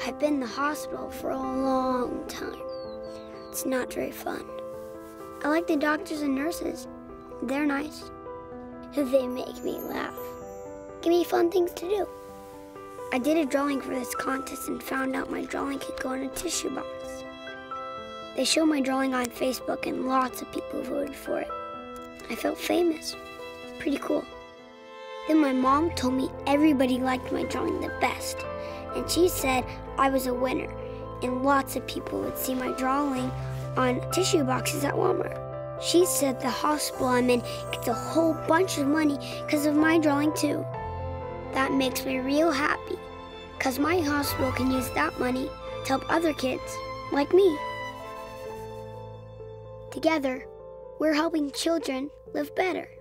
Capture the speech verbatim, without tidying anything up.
I've been in the hospital for a long time. It's not very fun. I like the doctors and nurses. They're nice. They make me laugh. Give me fun things to do. I did a drawing for this contest and found out my drawing could go in a tissue box. They showed my drawing on Facebook and lots of people voted for it. I felt famous. Pretty cool. Then my mom told me everybody liked my drawing the best, and she said I was a winner, and lots of people would see my drawing on tissue boxes at Walmart. She said the hospital I'm in gets a whole bunch of money because of my drawing too. That makes me real happy, because my hospital can use that money to help other kids like me. Together, we're helping children live better.